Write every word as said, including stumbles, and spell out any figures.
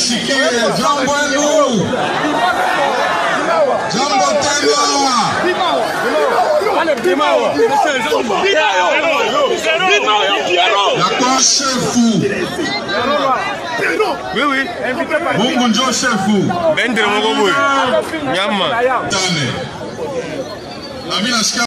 Sikie jambo enu. Jambo tena. D'accord chefu. Oui oui. Mungu njo chefu. Bende moko boy. Nyama. Tane. Na mimi nasikia